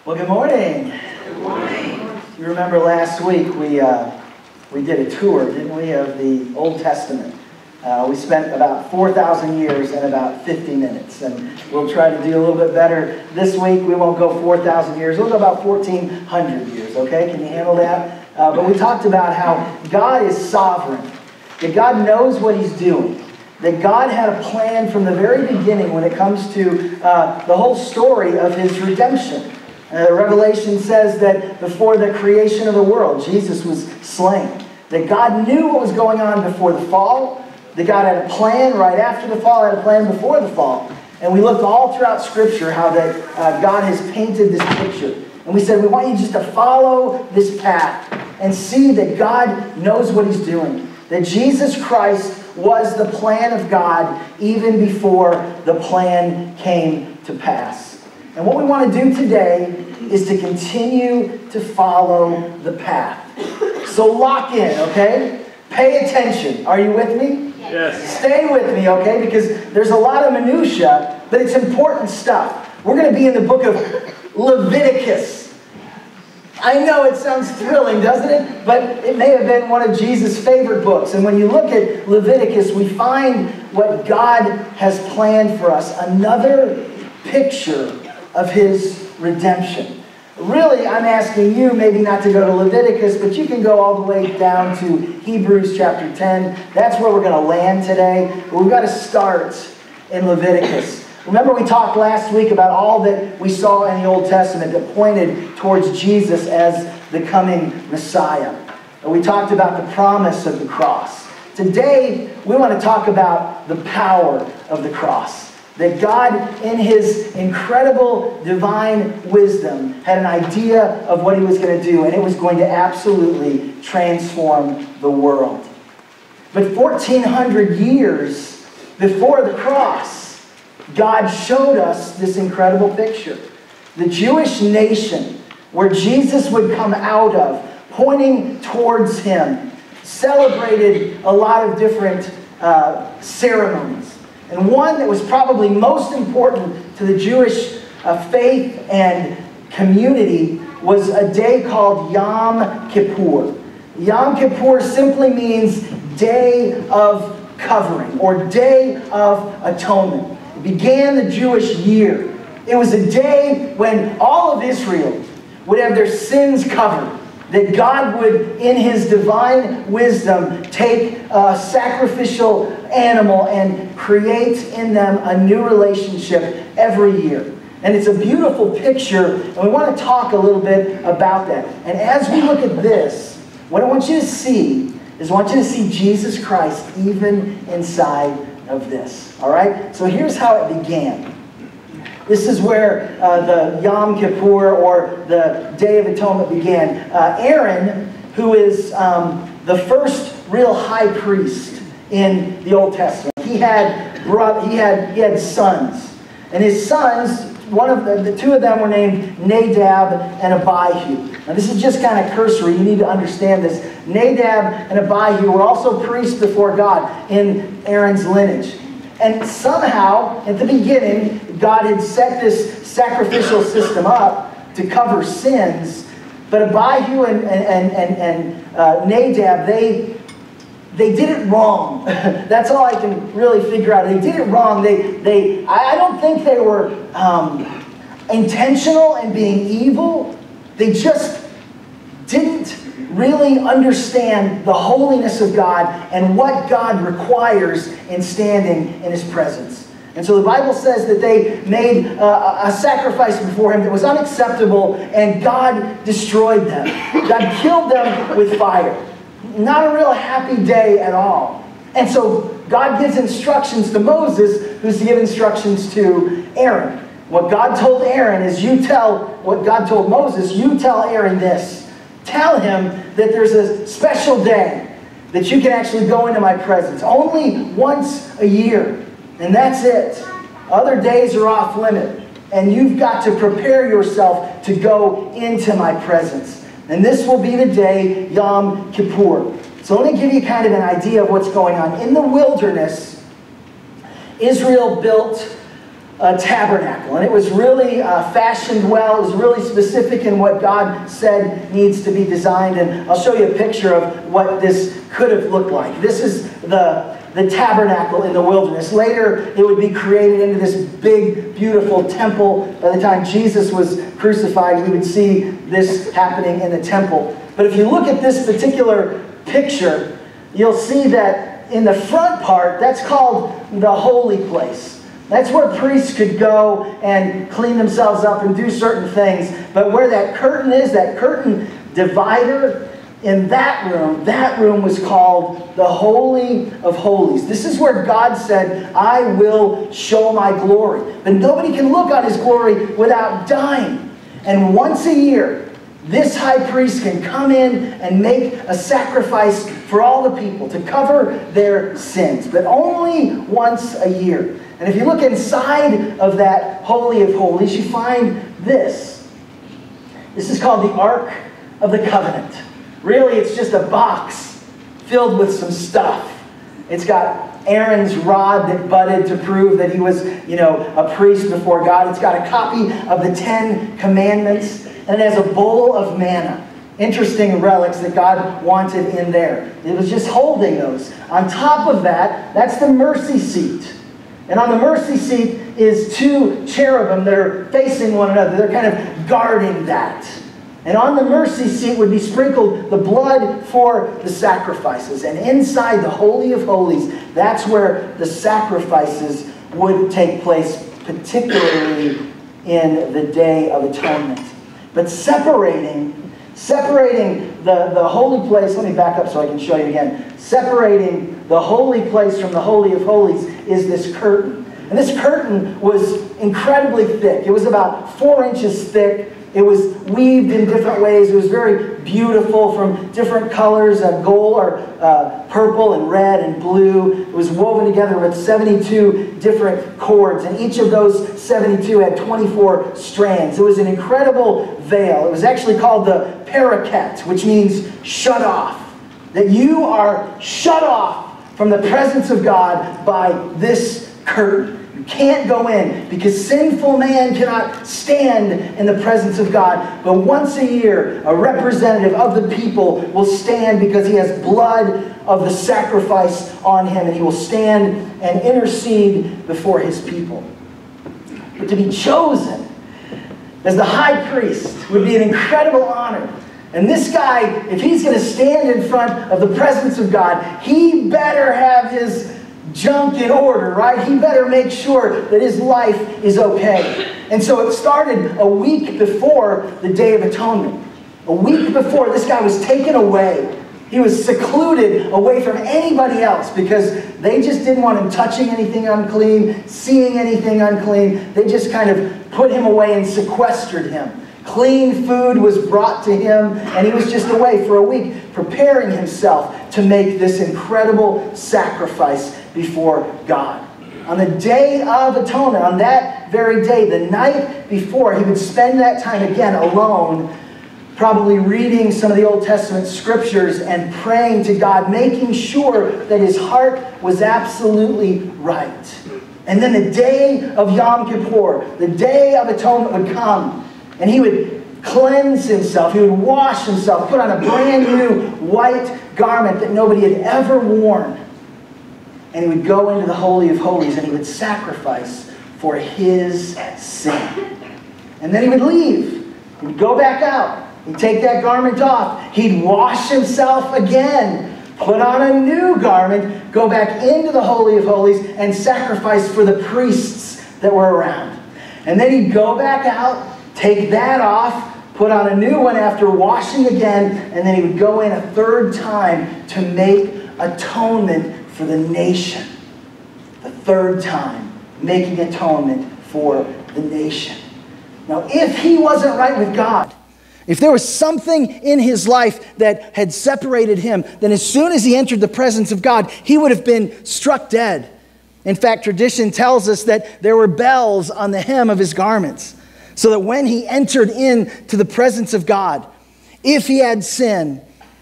Well, good morning. Good morning. You remember last week we did a tour, didn't we, of the Old Testament. We spent about 4,000 years and about 50 minutes, and we'll try to do a little bit better this week. We won't go 4,000 years. We'll go about 1,400 years, okay? Can you handle that? But we talked about how God is sovereign, that God knows what He's doing, that God had a plan from the very beginning when it comes to the whole story of His redemption. Revelation says that before the creation of the world, Jesus was slain. That God knew what was going on before the fall. That God had a plan right after the fall, had a plan before the fall. And we looked all throughout Scripture how that God has painted this picture. And we said, we want you just to follow this path and see that God knows what He's doing. That Jesus Christ was the plan of God even before the plan came to pass. And what we want to do today is to continue to follow the path. So lock in, okay? Pay attention. Are you with me? Yes. Stay with me, okay? Because there's a lot of minutia, but it's important stuff. We're going to be in the book of Leviticus. I know it sounds thrilling, doesn't it? But it may have been one of Jesus' favorite books. And when you look at Leviticus, we find what God has planned for us. Another picture of His redemption. Really, I'm asking you maybe not to go to Leviticus, but you can go all the way down to Hebrews chapter 10. That's where we're going to land today. But we've got to start in Leviticus. Remember we talked last week about all that we saw in the Old Testament that pointed towards Jesus as the coming Messiah. And we talked about the promise of the cross. Today, we want to talk about the power of the cross. That God, in His incredible divine wisdom, had an idea of what He was going to do, and it was going to absolutely transform the world. But 1,400 years before the cross, God showed us this incredible picture. The Jewish nation, where Jesus would come out of, pointing towards Him, celebrated a lot of different ceremonies. And one that was probably most important to the Jewish faith and community was a day called Yom Kippur. Yom Kippur simply means Day of Covering or Day of Atonement. It began the Jewish year. It was a day when all of Israel would have their sins covered. That God would, in His divine wisdom, take a sacrificial animal and create in them a new relationship every year. And it's a beautiful picture, and we want to talk a little bit about that. And as we look at this, what I want you to see is I want you to see Jesus Christ even inside of this. All right? So here's how it began. This is where the Yom Kippur, or the Day of Atonement, began. Aaron, who is the first real high priest in the Old Testament, he had sons, and his sons, the two of them were named Nadab and Abihu. Now this is just kind of cursory. You need to understand this. Nadab and Abihu were also priests before God in Aaron's lineage. And somehow, at the beginning, God had set this sacrificial system up to cover sins. But Abihu and Nadab, they did it wrong. That's all I can really figure out. They did it wrong. I don't think they were intentional in being evil. They just didn't really understand the holiness of God and what God requires in standing in His presence. And so the Bible says that they made a sacrifice before Him that was unacceptable, and God destroyed them. God killed them with fire. Not a real happy day at all. And so God gives instructions to Moses, who's to give instructions to Aaron. What God told Aaron is, what God told Moses, you tell Aaron this. Tell him that there's a special day that you can actually go into my presence. Only once a year. And that's it. Other days are off limit. And you've got to prepare yourself to go into my presence. And this will be the day, Yom Kippur. So let me give you kind of an idea of what's going on. In the wilderness, Israel built a tabernacle, and it was really fashioned well. It was really specific in what God said needs to be designed, and I'll show you a picture of what this could have looked like. This is the tabernacle in the wilderness. Later, it would be created into this big, beautiful temple. By the time Jesus was crucified, we would see this happening in the temple. But if you look at this particular picture, you'll see that in the front part, that's called the holy place. That's where priests could go and clean themselves up and do certain things. But where that curtain is, that curtain divider, in that room was called the Holy of Holies. This is where God said, I will show my glory. But nobody can look on his glory without dying. And once a year, this high priest can come in and make a sacrifice for all the people to cover their sins. But only once a year. And if you look inside of that Holy of Holies, you find this. This is called the Ark of the Covenant. Really, it's just a box filled with some stuff. It's got Aaron's rod that budded to prove that he was, a priest before God. It's got a copy of the 10 Commandments. And it has a bowl of manna. Interesting relics that God wanted in there. It was just holding those. On top of that, that's the mercy seat. And on the mercy seat is 2 cherubim that are facing one another. They're kind of guarding that. And on the mercy seat would be sprinkled the blood for the sacrifices. And inside the Holy of Holies, that's where the sacrifices would take place, particularly in the Day of Atonement. But separating the holy place, let me back up so I can show you again. Separating the holy place from the Holy of Holies is this curtain. And this curtain was incredibly thick. It was about 4 inches thick. It was weaved in different ways. It was very beautiful from different colors, gold or purple and red and blue. It was woven together with 72 different cords, and each of those 72 had 24 strands. It was an incredible veil. It was actually called the paraket, which means shut off. That you are shut off from the presence of God by this curtain. You can't go in because sinful man cannot stand in the presence of God. But once a year, a representative of the people will stand because he has blood of the sacrifice on him, and he will stand and intercede before his people. But to be chosen as the high priest would be an incredible honor. And this guy, if he's going to stand in front of the presence of God, he better have his junk in order, right? He better make sure that his life is okay. And so it started a week before the Day of Atonement. A week before, this guy was taken away. He was secluded away from anybody else because they just didn't want him touching anything unclean, seeing anything unclean. They just kind of put him away and sequestered him. Clean food was brought to him, and he was just away for a week, preparing himself to make this incredible sacrifice before God. On the Day of Atonement, on that very day, the night before, he would spend that time again alone, probably reading some of the Old Testament scriptures and praying to God, making sure that his heart was absolutely right. And then the day of Yom Kippur, the Day of Atonement would come, and he would cleanse himself. He would wash himself, put on a brand new white garment that nobody had ever worn. And he would go into the Holy of Holies and he would sacrifice for his sin. And then he would leave. He would go back out. He'd take that garment off. He'd wash himself again, put on a new garment, go back into the Holy of Holies and sacrifice for the priests that were around. And then he'd go back out, take that off, put on a new one after washing again, and then he would go in a third time to make atonement for the nation. The third time, making atonement for the nation. Now, if he wasn't right with God, if there was something in his life that had separated him, then as soon as he entered the presence of God, he would have been struck dead. In fact, tradition tells us that there were bells on the hem of his garments, so that when he entered into the presence of God, if he had sin,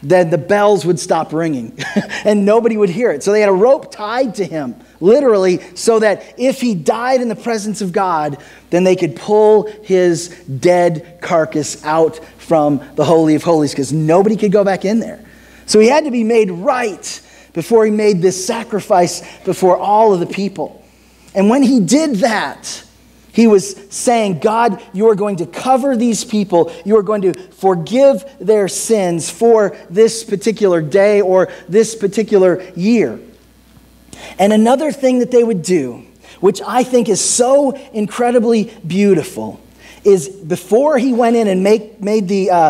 then the bells would stop ringing and nobody would hear it. So they had a rope tied to him, literally, so that if he died in the presence of God, then they could pull his dead carcass out from the Holy of Holies, because nobody could go back in there. So he had to be made right before he made this sacrifice before all of the people. And when he did that, he was saying, God, you are going to cover these people. You are going to forgive their sins for this particular day or this particular year. And another thing that they would do, which I think is so incredibly beautiful, is before he went in and made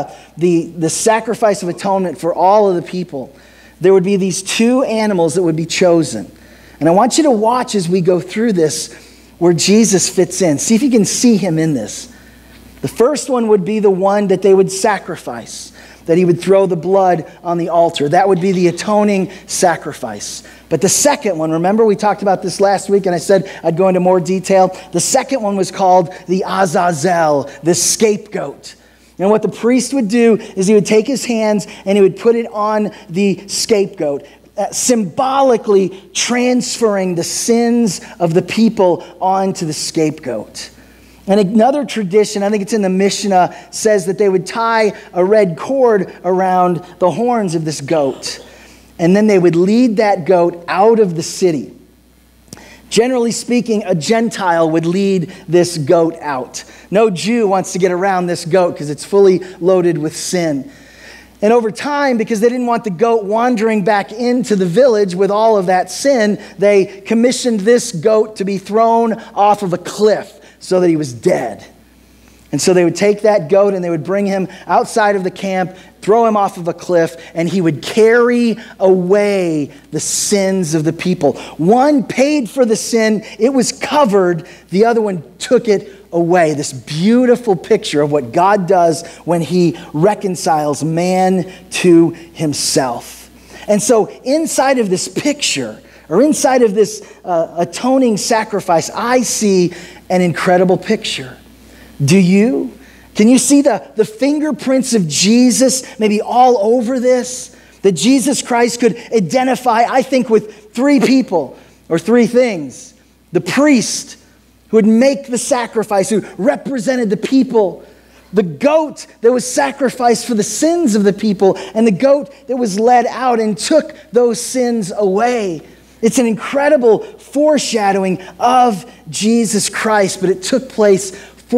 the sacrifice of atonement for all of the people, there would be these two animals that would be chosen. And I want you to watch as we go through this where Jesus fits in. See if you can see him in this. The first one would be the one that they would sacrifice, that he would throw the blood on the altar. That would be the atoning sacrifice. But the second one, remember we talked about this last week and I said I'd go into more detail. The second one was called the Azazel, the scapegoat. And what the priest would do is he would take his hands and he would put it on the scapegoat, symbolically transferring the sins of the people onto the scapegoat. And another tradition, I think it's in the Mishnah, says that they would tie a red cord around the horns of this goat. And then they would lead that goat out of the city. Generally speaking, a Gentile would lead this goat out. No Jew wants to get around this goat because it's fully loaded with sin. And over time, because they didn't want the goat wandering back into the village with all of that sin, they commissioned this goat to be thrown off of a cliff so that he was dead. And so they would take that goat and they would bring him outside of the camp, throw him off of a cliff, and he would carry away the sins of the people. One paid for the sin, it was covered, the other one took it away. This beautiful picture of what God does when he reconciles man to himself. And so inside of this picture, or inside of this atoning sacrifice, I see an incredible picture. Do you? Can you see the fingerprints of Jesus maybe all over this? That Jesus Christ could identify, I think, with three people or three things. The priest who would make the sacrifice, who represented the people. The goat that was sacrificed for the sins of the people, and the goat that was led out and took those sins away. It's an incredible foreshadowing of Jesus Christ, but it took place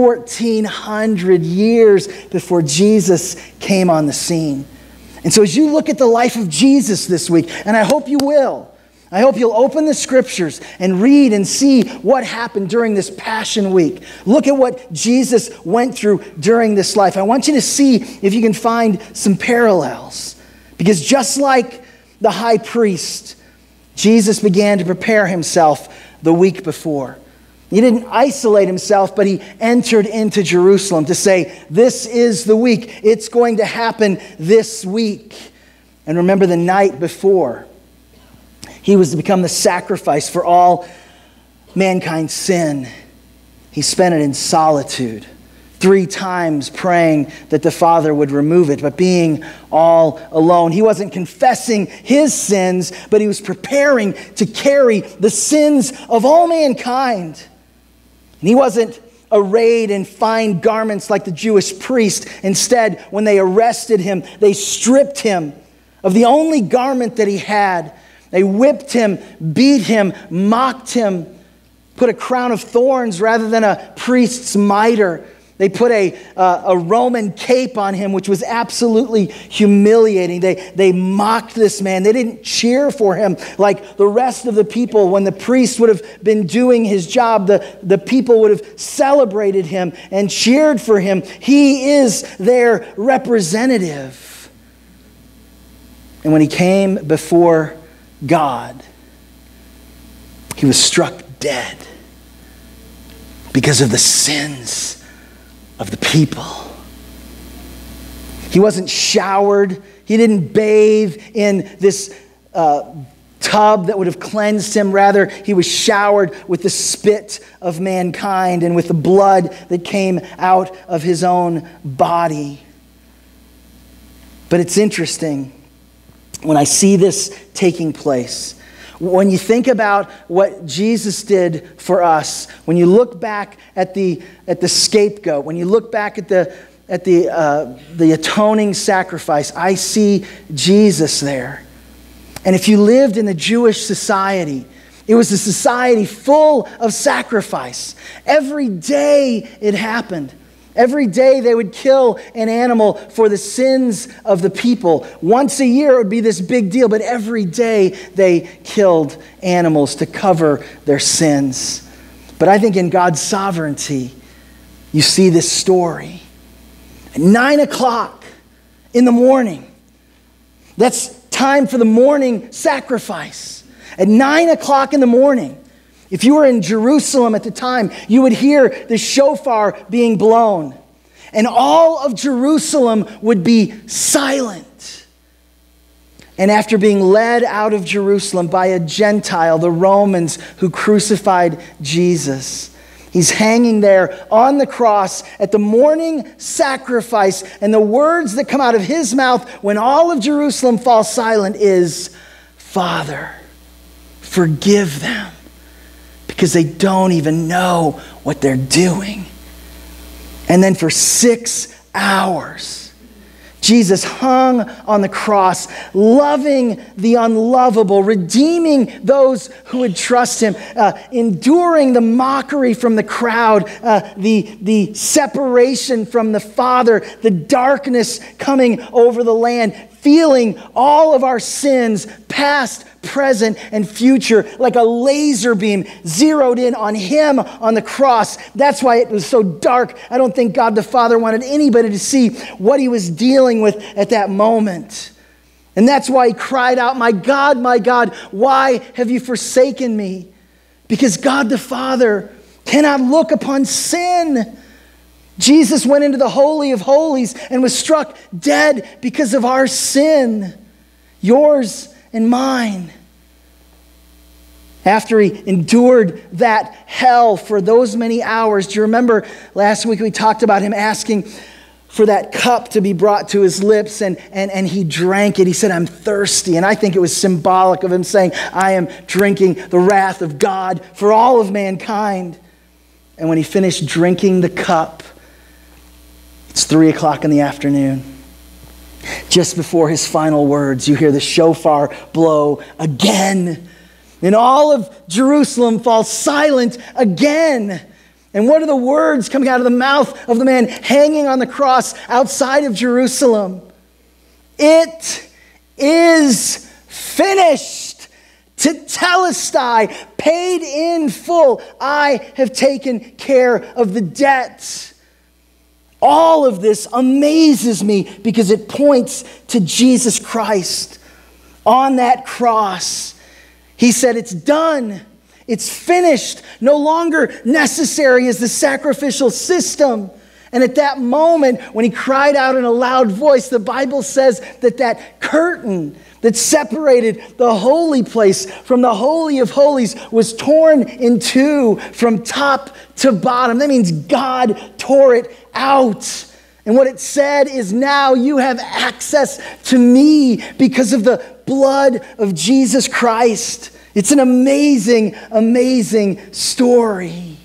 1,400 years before Jesus came on the scene. And so as you look at the life of Jesus this week, and I hope you will, I hope you'll open the scriptures and read and see what happened during this Passion Week. Look at what Jesus went through during this life. I want you to see if you can find some parallels. Because just like the high priest, Jesus began to prepare himself the week before. He didn't isolate himself, but he entered into Jerusalem to say, this is the week. It's going to happen this week. And remember the night before, he was to become the sacrifice for all mankind's sin. He spent it in solitude, 3 times praying that the Father would remove it, but being all alone. He wasn't confessing his sins, but he was preparing to carry the sins of all mankind. And he wasn't arrayed in fine garments like the Jewish priest. Instead, when they arrested him, they stripped him of the only garment that he had. They whipped him, beat him, mocked him, put a crown of thorns rather than a priest's mitre. They put a Roman cape on him, which was absolutely humiliating. They mocked this man. They didn't cheer for him like the rest of the people. When the priest would have been doing his job, the people would have celebrated him and cheered for him. He is their representative. And when he came before God, he was struck dead because of the sins of the people. He wasn't showered. He didn't bathe in this tub that would have cleansed him. Rather, he was showered with the spit of mankind and with the blood that came out of his own body. But it's interesting when I see this taking place. When you think about what Jesus did for us, when you look back at the scapegoat, when you look back at the atoning sacrifice, I see Jesus there. And if you lived in the Jewish society, it was a society full of sacrifice. Every day it happened. Every day they would kill an animal for the sins of the people. Once a year it would be this big deal, but every day they killed animals to cover their sins. But I think in God's sovereignty, you see this story. At 9 o'clock in the morning, that's time for the morning sacrifice. At 9 o'clock in the morning, if you were in Jerusalem at the time, you would hear the shofar being blown. And all of Jerusalem would be silent. And after being led out of Jerusalem by a Gentile, the Romans who crucified Jesus, he's hanging there on the cross at the morning sacrifice. And the words that come out of his mouth when all of Jerusalem falls silent is, "Father, forgive them, because they don't even know what they're doing." And then for 6 hours, Jesus hung on the cross, loving the unlovable, redeeming those who would trust him, enduring the mockery from the crowd, the separation from the Father, the darkness coming over the land, feeling all of our sins, past, present, and future, like a laser beam zeroed in on him on the cross. That's why it was so dark. I don't think God the Father wanted anybody to see what he was dealing with at that moment. And that's why he cried out, my God, why have you forsaken me?" Because God the Father cannot look upon sin. Jesus went into the Holy of Holies and was struck dead because of our sin, yours and mine. After he endured that hell for those many hours, do you remember last week we talked about him asking for that cup to be brought to his lips, and he drank it. He said, "I'm thirsty." And I think it was symbolic of him saying, "I am drinking the wrath of God for all of mankind." And when he finished drinking the cup, it's 3 o'clock in the afternoon. Just before his final words, you hear the shofar blow again. And all of Jerusalem falls silent again. And what are the words coming out of the mouth of the man hanging on the cross outside of Jerusalem? "It is finished. Tetelestai, paid in full. I have taken care of the debt." All of this amazes me because it points to Jesus Christ on that cross. He said, "It's done. It's finished. No longer necessary is the sacrificial system." And at that moment, when he cried out in a loud voice, the Bible says that curtain that separated the holy place from the Holy of Holies was torn in two from top to bottom. That means God tore it out. And what it said is, now you have access to me because of the blood of Jesus Christ. It's an amazing, amazing story.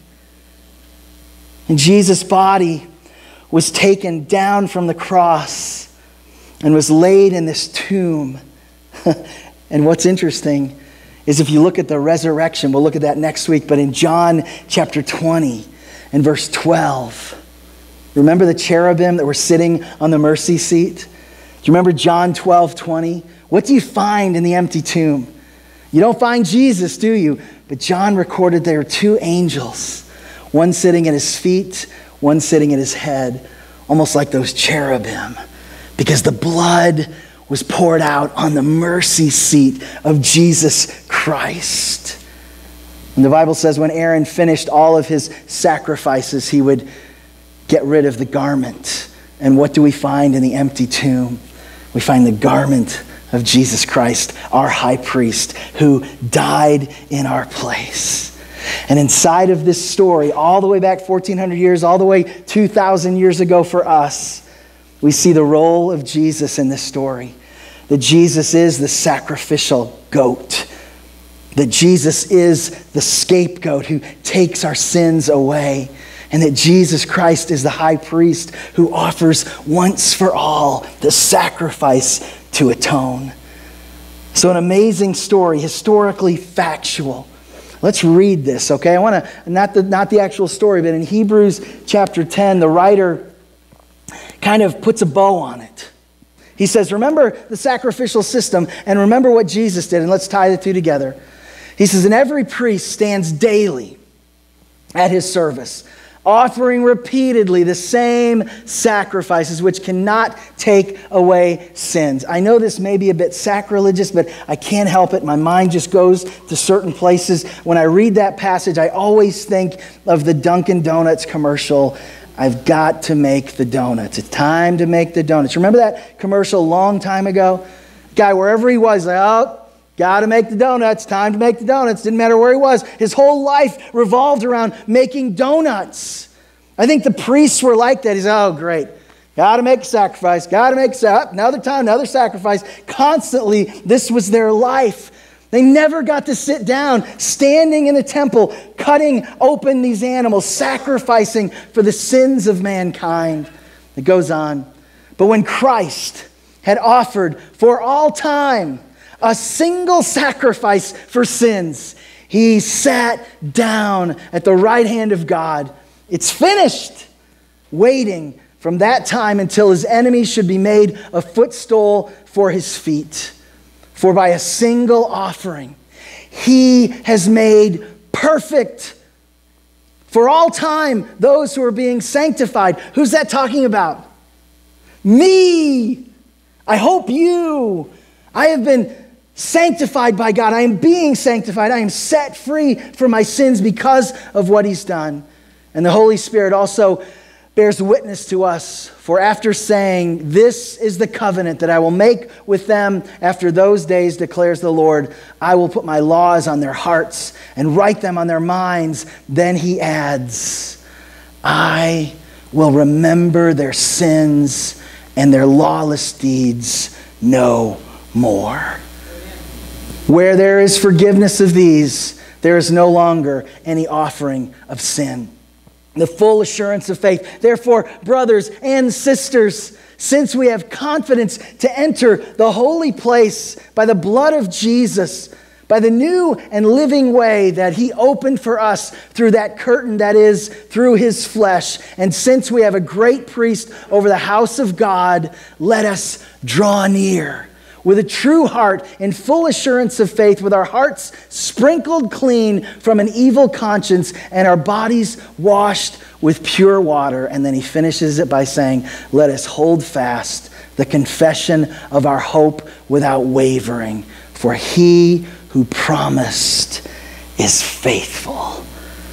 And Jesus' body was taken down from the cross and was laid in this tomb. And what's interesting is if you look at the resurrection, we'll look at that next week, but in John chapter 20 and verse 12, remember the cherubim that were sitting on the mercy seat? Do you remember John 12:20? What do you find in the empty tomb? You don't find Jesus, do you? But John recorded there were two angels, one sitting at his feet, one sitting at his head, almost like those cherubim, because the blood was poured out on the mercy seat of Jesus Christ. And the Bible says when Aaron finished all of his sacrifices, he would get rid of the garment. And what do we find in the empty tomb? We find the garment of Jesus Christ, our high priest, who died in our place. And inside of this story, all the way back 1,400 years, all the way 2,000 years ago for us, we see the role of Jesus in this story. that Jesus is the sacrificial goat, that Jesus is the scapegoat who takes our sins away, and that Jesus Christ is the high priest who offers once for all the sacrifice to atone. So an amazing story, historically factual. Let's read this, okay? I want to, not the actual story, but in Hebrews chapter 10, the writer kind of puts a bow on it. He says, remember the sacrificial system and remember what Jesus did, and let's tie the two together. He says, and every priest stands daily at his service, offering repeatedly the same sacrifices which cannot take away sins. I know this may be a bit sacrilegious, but I can't help it. My mind just goes to certain places. When I read that passage, I always think of the Dunkin' Donuts commercial. I've got to make the donuts. It's time to make the donuts. Remember that commercial a long time ago? Guy, wherever he was, like, oh, got to make the donuts. Time to make the donuts. Didn't matter where he was. His whole life revolved around making donuts. I think the priests were like that. He's, oh, great. Got to make a sacrifice. Got to make another time, another sacrifice. Constantly, this was their life. They never got to sit down, standing in the temple, cutting open these animals, sacrificing for the sins of mankind. It goes on. But when Christ had offered for all time a single sacrifice for sins, he sat down at the right hand of God. It's finished, waiting from that time until his enemies should be made a footstool for his feet. For by a single offering, he has made perfect for all time those who are being sanctified. Who's that talking about? Me. I hope you. I have been sanctified by God. I am being sanctified. I am set free from my sins because of what he's done. And the Holy Spirit also bears witness to us, for after saying, this is the covenant that I will make with them after those days, declares the Lord, I will put my laws on their hearts and write them on their minds. Then he adds, I will remember their sins and their lawless deeds no more. Where there is forgiveness of these, there is no longer any offering of sin. The full assurance of faith. Therefore, brothers and sisters, since we have confidence to enter the holy place by the blood of Jesus, by the new and living way that he opened for us through that curtain that is through his flesh, and since we have a great priest over the house of God, let us draw near with a true heart in full assurance of faith, with our hearts sprinkled clean from an evil conscience and our bodies washed with pure water. And then he finishes it by saying, let us hold fast the confession of our hope without wavering, for he who promised is faithful.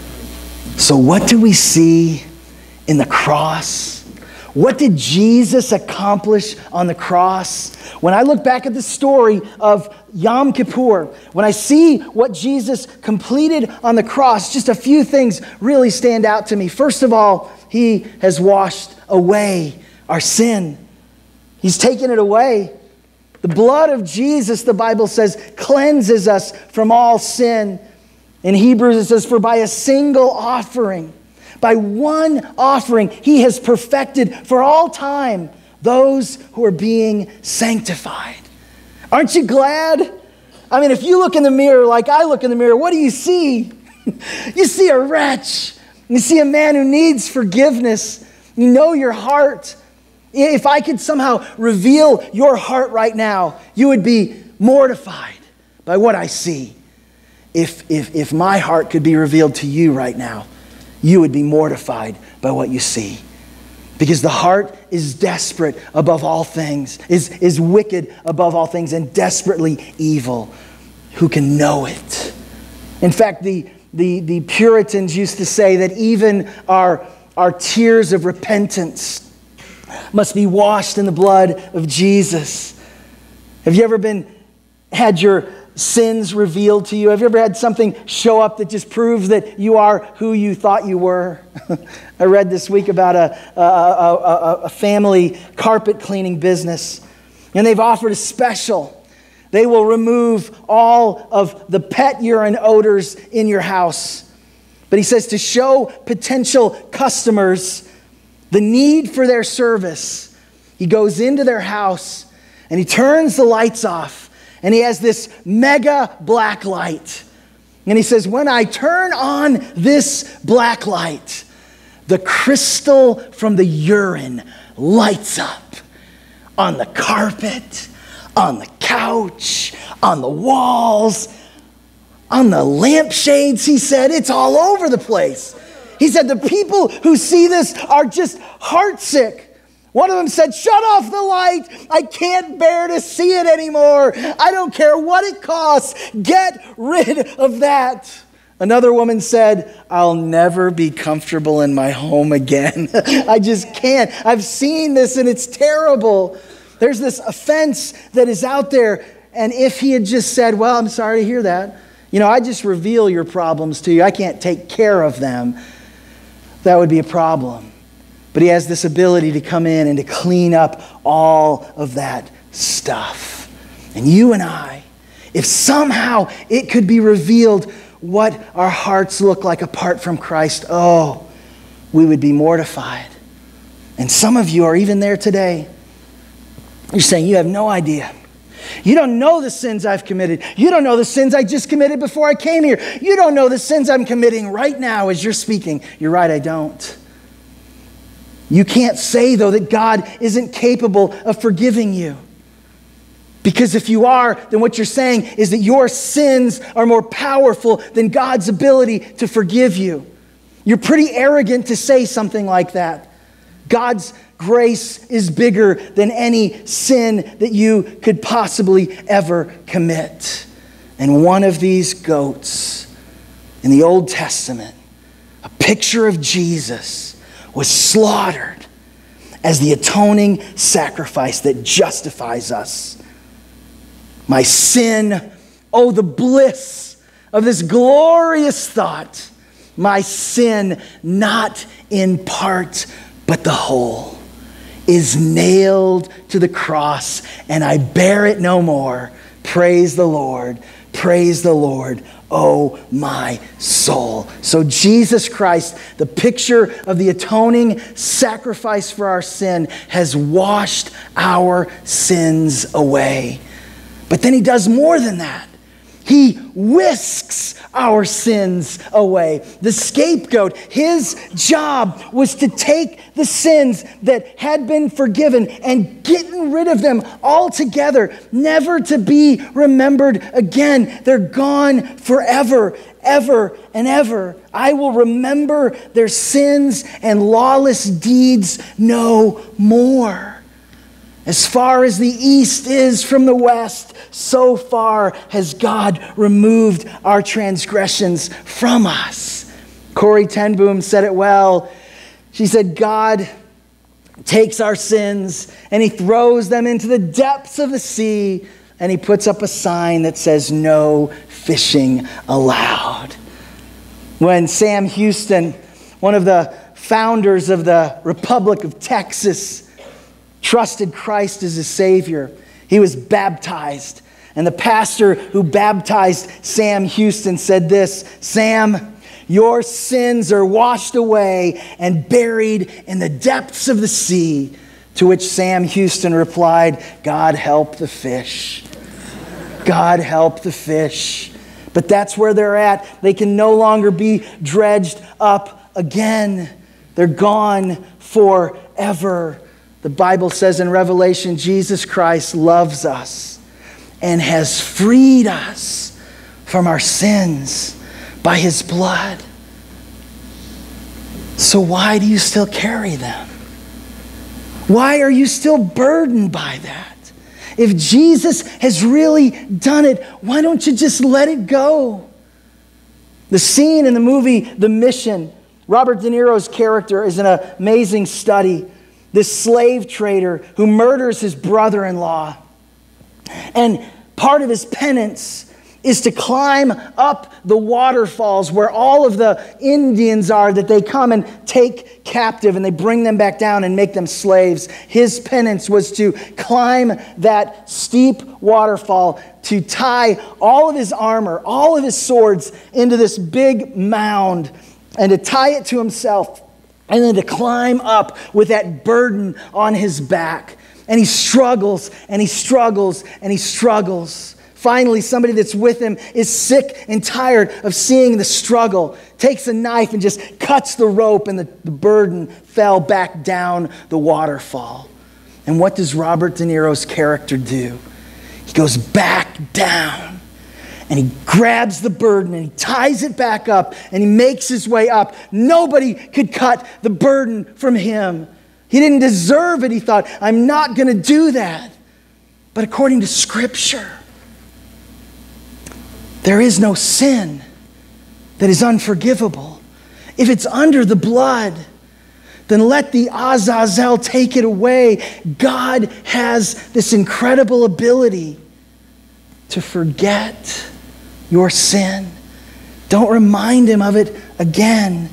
So what do we see in the cross? What did Jesus accomplish on the cross? When I look back at the story of Yom Kippur, when I see what Jesus completed on the cross, just a few things really stand out to me. First of all, he has washed away our sin. He's taken it away. The blood of Jesus, the Bible says, cleanses us from all sin. In Hebrews it says, for by a single offering, by one offering, he has perfected for all time those who are being sanctified. Aren't you glad? I mean, if you look in the mirror like I look in the mirror, what do you see? You see a wretch. You see a man who needs forgiveness. You know your heart. If I could somehow reveal your heart right now, you would be mortified by what I see. If my heart could be revealed to you right now, you would be mortified by what you see. Because the heart is desperate above all things, is wicked above all things, and desperately evil. Who can know it? In fact, the Puritans used to say that even our tears of repentance must be washed in the blood of Jesus. Have you ever had your sins revealed to you? Have you ever had something show up that just proves that you are who you thought you were? I read this week about a family carpet cleaning business. And they've offered a special. They will remove all of the pet urine odors in your house. But he says to show potential customers the need for their service, he goes into their house and he turns the lights off. And he has this mega black light. And he says, when I turn on this black light, the crystal from the urine lights up on the carpet, on the couch, on the walls, on the lampshades. He said, it's all over the place. He said, the people who see this are just heartsick. One of them said, shut off the light. I can't bear to see it anymore. I don't care what it costs. Get rid of that. Another woman said, I'll never be comfortable in my home again. I just can't. I've seen this and it's terrible. There's this offense that is out there. And if he had just said, well, I'm sorry to hear that. I just reveal your problems to you. I can't take care of them. That would be a problem. But he has this ability to come in and to clean up all of that stuff. And you and I, if somehow it could be revealed what our hearts look like apart from Christ, we would be mortified. And some of you are even there today. You're saying, you have no idea. You don't know the sins I've committed. You don't know the sins I just committed before I came here. You don't know the sins I'm committing right now as you're speaking. You're right, I don't. You can't say, though, that God isn't capable of forgiving you. Because if you are, then what you're saying is that your sins are more powerful than God's ability to forgive you. You're pretty arrogant to say something like that. God's grace is bigger than any sin that you could possibly ever commit. And one of these goats in the Old Testament, a picture of Jesus, was slaughtered as the atoning sacrifice that justifies us. My sin, oh, the bliss of this glorious thought. My sin, not in part, but the whole, is nailed to the cross, and I bear it no more. Praise the Lord. Praise the Lord, oh my soul. So Jesus Christ, the picture of the atoning sacrifice for our sin, has washed our sins away. But then he does more than that. He whisks our sins away. The scapegoat, his job was to take the sins that had been forgiven and getting rid of them altogether, never to be remembered again. They're gone forever, ever and ever. I will remember their sins and lawless deeds no more. As far as the east is from the west, so far has God removed our transgressions from us. Corrie ten Boom said it well. She said, God takes our sins and he throws them into the depths of the sea, and he puts up a sign that says, no fishing allowed. When Sam Houston, one of the founders of the Republic of Texas, trusted Christ as his Savior, he was baptized. And the pastor who baptized Sam Houston said this, Sam, your sins are washed away and buried in the depths of the sea. To which Sam Houston replied, God help the fish. God help the fish. But that's where they're at. They can no longer be dredged up again. They're gone forever. The Bible says in Revelation, Jesus Christ loves us and has freed us from our sins by his blood. So why do you still carry them? Why are you still burdened by that? If Jesus has really done it, why don't you just let it go? The scene in the movie The Mission, Robert De Niro's character is an amazing study. This slave trader who murders his brother-in-law. And part of his penance is to climb up the waterfalls where all of the Indians are that they come and take captive, and they bring them back down and make them slaves. His penance was to climb that steep waterfall, to tie all of his armor, all of his swords into this big mound, and to tie it to himself, and then to climb up with that burden on his back. And he struggles, and he struggles, and he struggles. Finally, somebody that's with him is sick and tired of seeing the struggle, takes a knife and just cuts the rope, and the burden fell back down the waterfall. And what does Robert De Niro's character do? He goes back down, and he grabs the burden, and he ties it back up, and he makes his way up. Nobody could cut the burden from him. He didn't deserve it. He thought, I'm not going to do that. But according to Scripture, there is no sin that is unforgivable. If it's under the blood, then let the Azazel take it away. God has this incredible ability to forget your sin. Don't remind him of it again.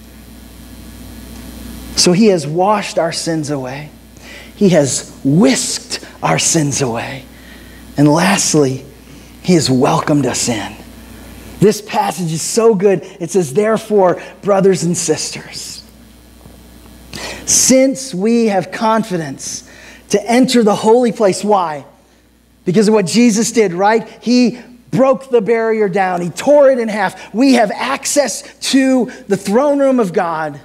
So he has washed our sins away. He has whisked our sins away. And lastly, he has welcomed us in. This passage is so good. It says, therefore, brothers and sisters, since we have confidence to enter the holy place. Why? Because of what Jesus did, right? He broke the barrier down. He tore it in half. We have access to the throne room of God.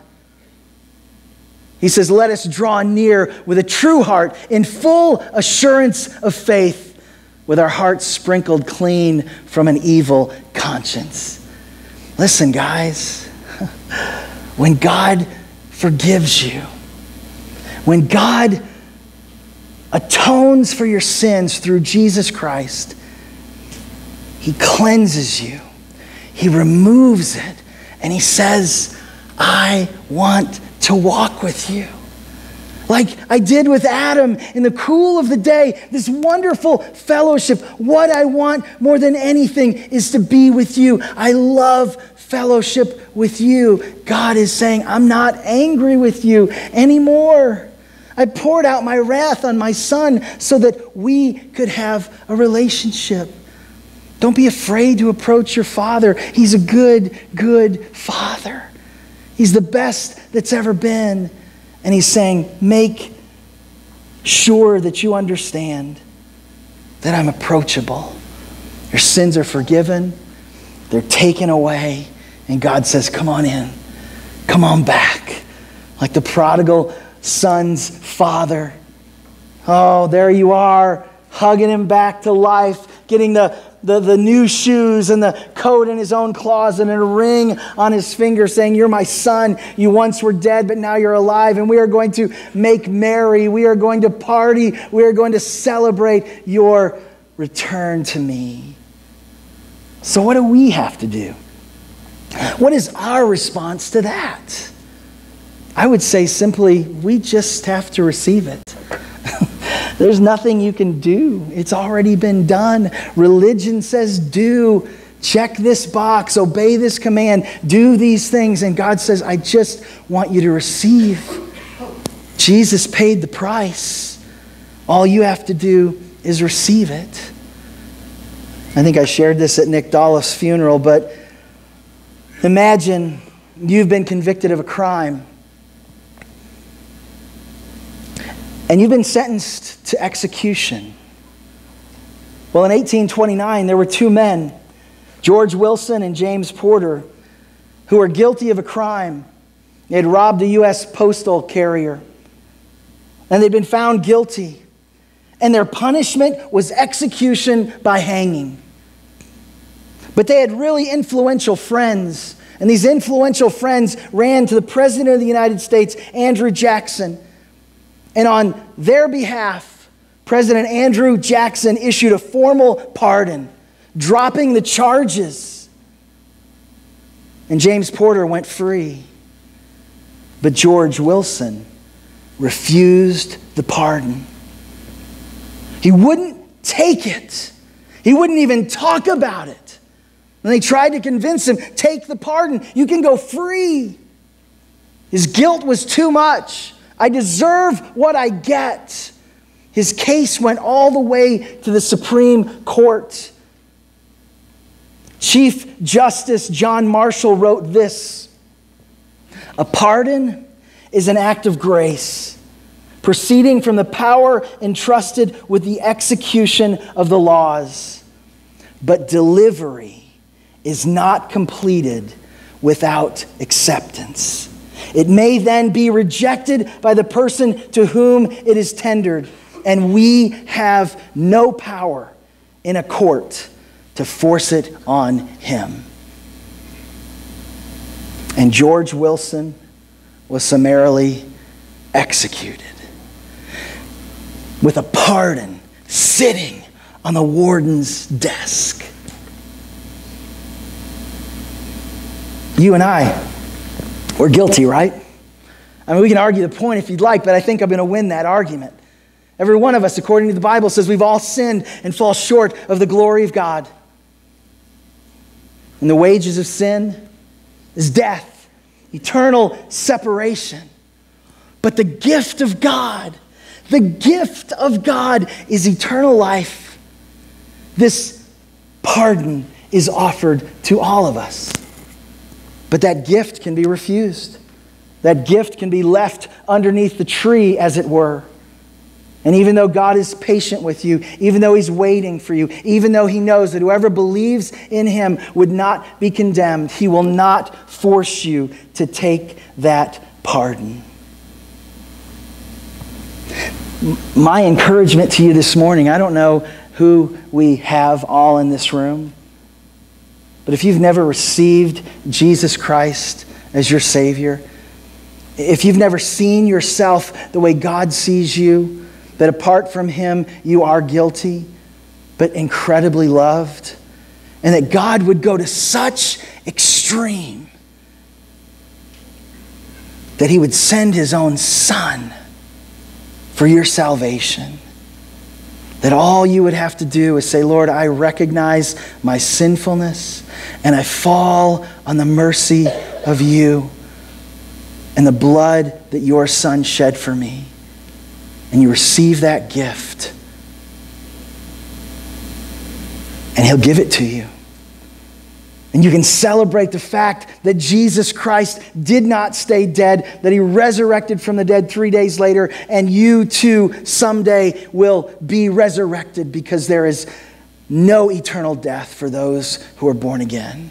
He says, let us draw near with a true heart in full assurance of faith, with our hearts sprinkled clean from an evil conscience. Listen, guys, when God forgives you, when God atones for your sins through Jesus Christ, he cleanses you. He removes it. And he says, I want to walk with you. Like I did with Adam in the cool of the day, this wonderful fellowship. What I want more than anything is to be with you. I love fellowship with you. God is saying, I'm not angry with you anymore. I poured out my wrath on my son so that we could have a relationship. Don't be afraid to approach your father. He's a good, good father. He's the best that's ever been. And he's saying, make sure that you understand that I'm approachable. Your sins are forgiven. They're taken away. And God says, come on in. Come on back. Like the prodigal son's father. Oh, there you are, hugging him back to life, getting the new shoes and the coat in his own closet and a ring on his finger saying, you're my son. You once were dead, but now you're alive. And we are going to make merry. We are going to party. We are going to celebrate your return to me. So what do we have to do? What is our response to that? I would say simply, we just have to receive it. There's nothing you can do. It's already been done. Religion says do. Check this box. Obey this command. Do these things. And God says, I just want you to receive. Jesus paid the price. All you have to do is receive it. I think I shared this at Nick Dolliff's funeral, but imagine you've been convicted of a crime. And you've been sentenced to execution. Well, in 1829, there were two men, George Wilson and James Porter, who were guilty of a crime. They had robbed a U.S. postal carrier. And they'd been found guilty. And their punishment was execution by hanging. But they had really influential friends. And these influential friends ran to the President of the United States, Andrew Jackson. And on their behalf, President Andrew Jackson issued a formal pardon, dropping the charges. And James Porter went free. But George Wilson refused the pardon. He wouldn't take it. He wouldn't even talk about it. And they tried to convince him, take the pardon. You can go free. His guilt was too much. I deserve what I get. His case went all the way to the Supreme Court. Chief Justice John Marshall wrote this: a pardon is an act of grace, proceeding from the power entrusted with the execution of the laws. But delivery is not completed without acceptance. It may then be rejected by the person to whom it is tendered, and we have no power in a court to force it on him. And George Wilson was summarily executed with a pardon sitting on the warden's desk. You and I, we're guilty, right? I mean, we can argue the point if you'd like, but I think I'm going to win that argument. Every one of us, according to the Bible, says we've all sinned and fall short of the glory of God. And the wages of sin is death, eternal separation. But the gift of God is eternal life. This pardon is offered to all of us. But that gift can be refused. That gift can be left underneath the tree, as it were. And even though God is patient with you, even though He's waiting for you, even though He knows that whoever believes in Him would not be condemned, He will not force you to take that pardon. My encouragement to you this morning, I don't know who we have all in this room, but if you've never received Jesus Christ as your Savior, if you've never seen yourself the way God sees you, that apart from Him you are guilty, but incredibly loved, and that God would go to such extreme that He would send His own Son for your salvation, that all you would have to do is say, Lord, I recognize my sinfulness and I fall on the mercy of you and the blood that your Son shed for me. And you receive that gift. And He'll give it to you. And you can celebrate the fact that Jesus Christ did not stay dead, that He resurrected from the dead 3 days later, and you too someday will be resurrected, because there is no eternal death for those who are born again.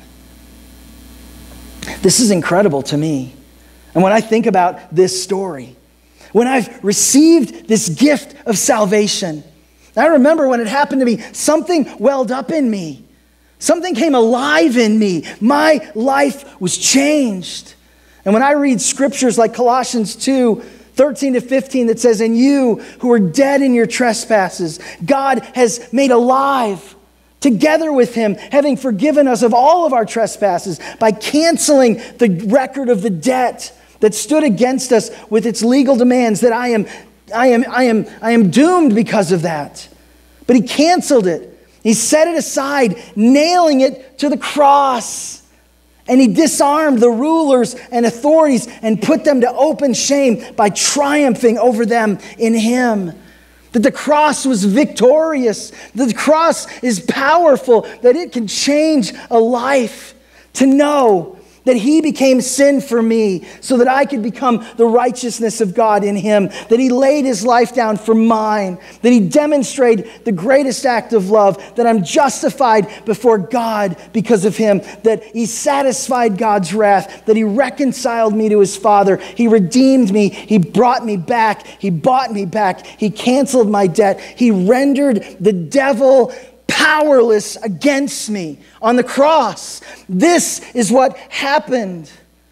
This is incredible to me. And when I think about this story, when I've received this gift of salvation, I remember when it happened to me, something welled up in me. Something came alive in me. My life was changed. And when I read scriptures like Colossians 2:13-15 that says, "And you who were dead in your trespasses, God has made alive together with Him, having forgiven us of all of our trespasses by canceling the record of the debt that stood against us with its legal demands, that I am doomed because of that." But He canceled it. He set it aside, nailing it to the cross. And He disarmed the rulers and authorities and put them to open shame by triumphing over them in Him. That the cross was victorious. That the cross is powerful. That it can change a life. To know that He became sin for me so that I could become the righteousness of God in Him. That He laid His life down for mine. That He demonstrated the greatest act of love. That I'm justified before God because of Him. That He satisfied God's wrath. That He reconciled me to His Father. He redeemed me. He brought me back. He bought me back. He canceled my debt. He rendered the devil powerless against me on the cross. This is what happened.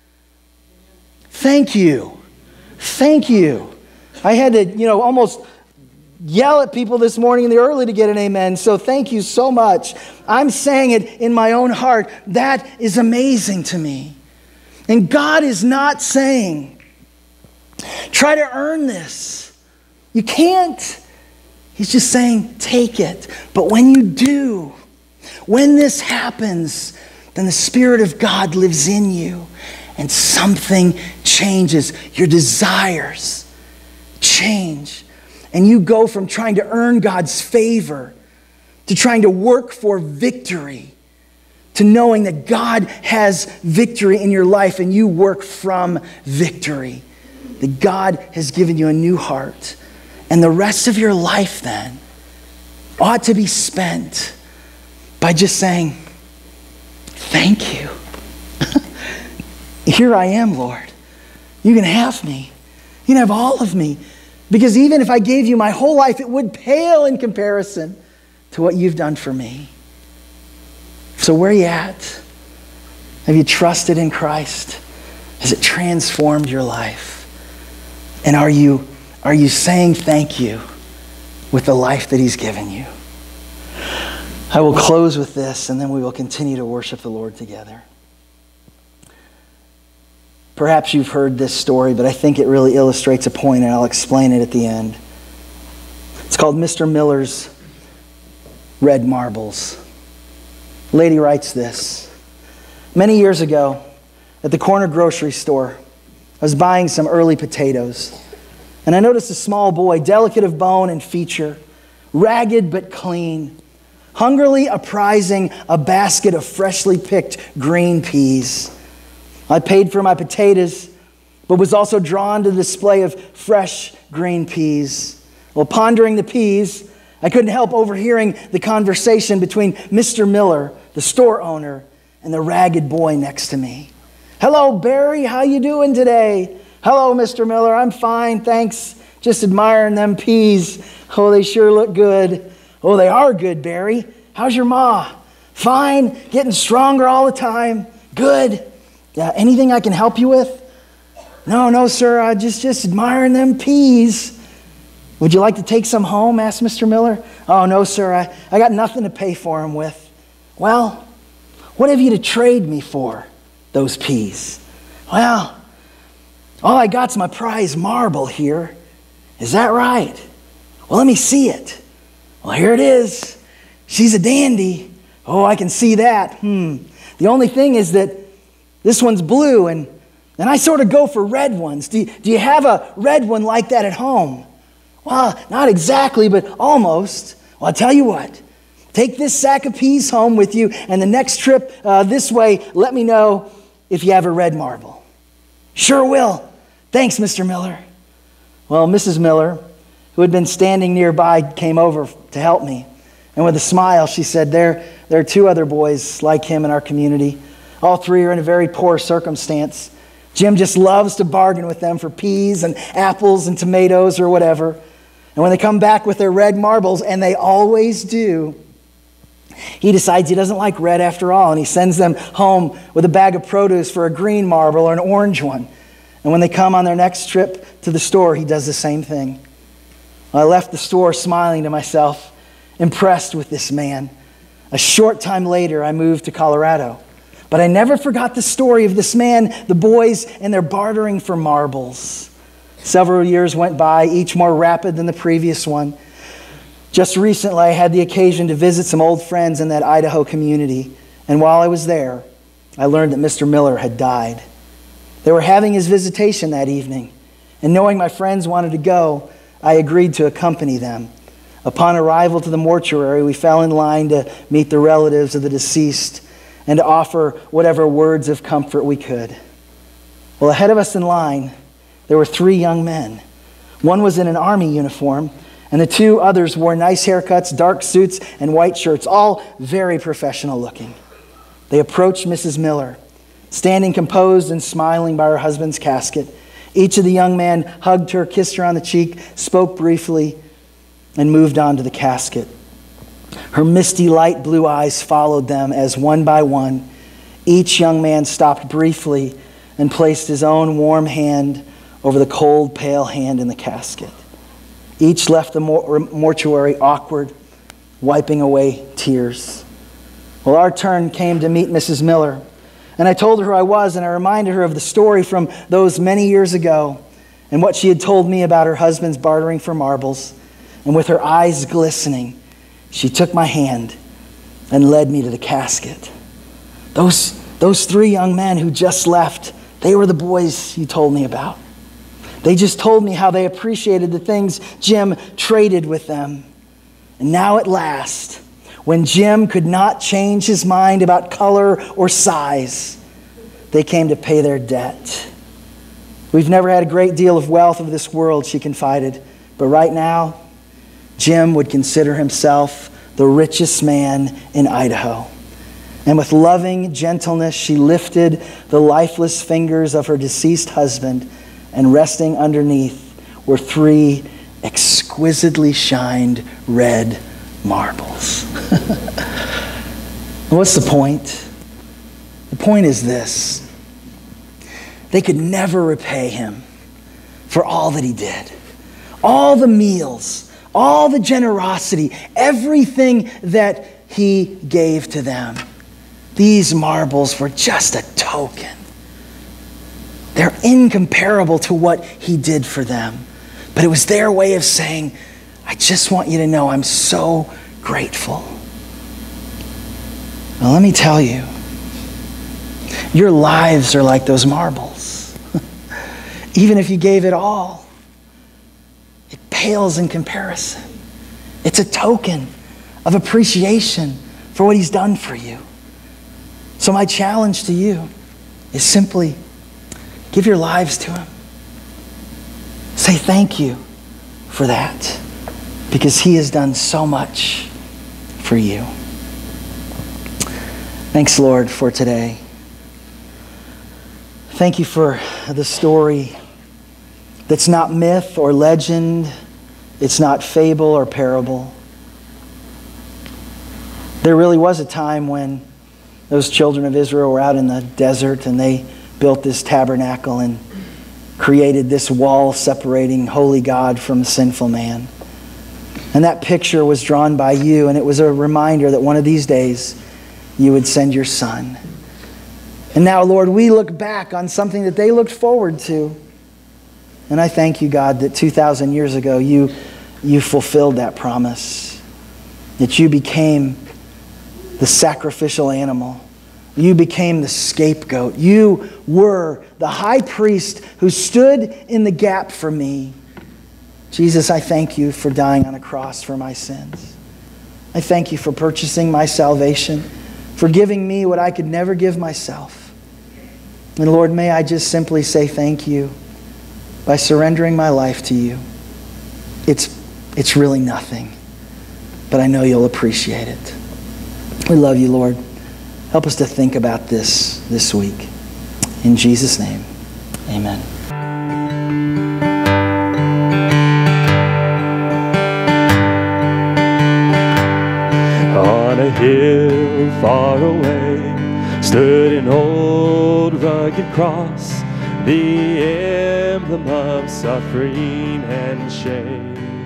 Thank you. Thank you. I had to, almost yell at people this morning in the early to get an amen. So thank you so much. I'm saying it in my own heart. That is amazing to me. And God is not saying, try to earn this. You can't. He's just saying, take it. But when you do, when this happens, then the Spirit of God lives in you and something changes. Your desires change. And you go from trying to earn God's favor to trying to work for victory, to knowing that God has victory in your life and you work from victory. That God has given you a new heart. And the rest of your life then ought to be spent by just saying, thank you. Here I am, Lord. You can have me. You can have all of me. Because even if I gave you my whole life, it would pale in comparison to what you've done for me. So where are you at? Have you trusted in Christ? Has it transformed your life? And are you saying thank you with the life that He's given you? I will close with this, and then we will continue to worship the Lord together. Perhaps you've heard this story, but I think it really illustrates a point, and I'll explain it at the end. It's called Mr. Miller's Red Marbles. The lady writes this. Many years ago, at the corner grocery store, I was buying some early potatoes, and I noticed a small boy, delicate of bone and feature, ragged but clean, hungrily apprising a basket of freshly picked green peas. I paid for my potatoes, but was also drawn to the display of fresh green peas. While pondering the peas, I couldn't help overhearing the conversation between Mr. Miller, the store owner, and the ragged boy next to me. Hello, Barry, how you doing today? Hello, Mr. Miller, I'm fine, thanks. Just admiring them peas. Oh, they sure look good. Oh, they are good, Barry. How's your ma? Fine, getting stronger all the time. Good. Yeah, anything I can help you with? No, sir, I just admiring them peas. Would you like to take some home? Asked Mr. Miller. Oh, no, sir, I got nothing to pay for them with. Well, what have you to trade me for, those peas? Well, all I got's my prize marble here. Is that right? Well, let me see it. Well, here it is. She's a dandy. Oh, I can see that. The only thing is that this one's blue, and I sort of go for red ones. Do you have a red one like that at home? Well, not exactly, but almost. Well, I'll tell you what. Take this sack of peas home with you, and the next trip this way, let me know if you have a red marble. Sure will. Thanks, Mr. Miller. Well, Mrs. Miller, who had been standing nearby, came over to help me. And with a smile, she said, there are two other boys like him in our community. All three are in a very poor circumstance. Jim just loves to bargain with them for peas and apples and tomatoes or whatever. And when they come back with their red marbles, and they always do, he decides he doesn't like red after all, and he sends them home with a bag of produce for a green marble or an orange one. And when they come on their next trip to the store, he does the same thing. I left the store smiling to myself, impressed with this man. A short time later, I moved to Colorado. But I never forgot the story of this man, the boys, and their bartering for marbles. Several years went by, each more rapid than the previous one. Just recently, I had the occasion to visit some old friends in that Idaho community. And while I was there, I learned that Mr. Miller had died. They were having his visitation that evening. And knowing my friends wanted to go, I agreed to accompany them. Upon arrival to the mortuary, we fell in line to meet the relatives of the deceased and to offer whatever words of comfort we could. Well, ahead of us in line, there were three young men. One was in an army uniform, and the two others wore nice haircuts, dark suits, and white shirts, all very professional looking. They approached Mrs. Miller, standing composed and smiling by her husband's casket. Each of the young men hugged her, kissed her on the cheek, spoke briefly, and moved on to the casket. Her misty light blue eyes followed them as one by one, each young man stopped briefly and placed his own warm hand over the cold, pale hand in the casket. Each left the mortuary awkward, wiping away tears. Well, our turn came to meet Mrs. Miller, and I told her who I was, and I reminded her of the story from those many years ago and what she had told me about her husband's bartering for marbles. And with her eyes glistening, she took my hand and led me to the casket. Those three young men who just left, they were the boys you told me about. They just told me how they appreciated the things Jim traded with them. And now at last, when Jim could not change his mind about color or size, they came to pay their debt. We've never had a great deal of wealth of this world, she confided, but right now, Jim would consider himself the richest man in Idaho. And with loving gentleness, she lifted the lifeless fingers of her deceased husband, and resting underneath were three exquisitely shined red marbles. What's the point? The point is this. They could never repay him for all that he did. All the meals, all the generosity, everything that he gave to them. These marbles were just a token. They're incomparable to what he did for them. But it was their way of saying, I just want you to know I'm so grateful. Now let me tell you, your lives are like those marbles. Even if you gave it all, it pales in comparison. It's a token of appreciation for what he's done for you. So my challenge to you is simply give your lives to him. Say thank you for that, because he has done so much for you. Thanks, Lord, for today. Thank you for the story that's not myth or legend. It's not fable or parable. There really was a time when those children of Israel were out in the desert and they built this tabernacle and created this wall separating holy God from sinful man. And that picture was drawn by you, and it was a reminder that one of these days you would send your son. And now, Lord, we look back on something that they looked forward to. And I thank you, God, that 2,000 years ago you fulfilled that promise, that you became the sacrificial animal. You became the scapegoat. You were the high priest who stood in the gap for me. Jesus, I thank you for dying on a cross for my sins. I thank you for purchasing my salvation, for giving me what I could never give myself. And Lord, may I just simply say thank you by surrendering my life to you. It's really nothing, but I know you'll appreciate it. We love you, Lord. Help us to think about this week. In Jesus' name, amen. On a hill far away stood an old rugged cross, the emblem of suffering and shame.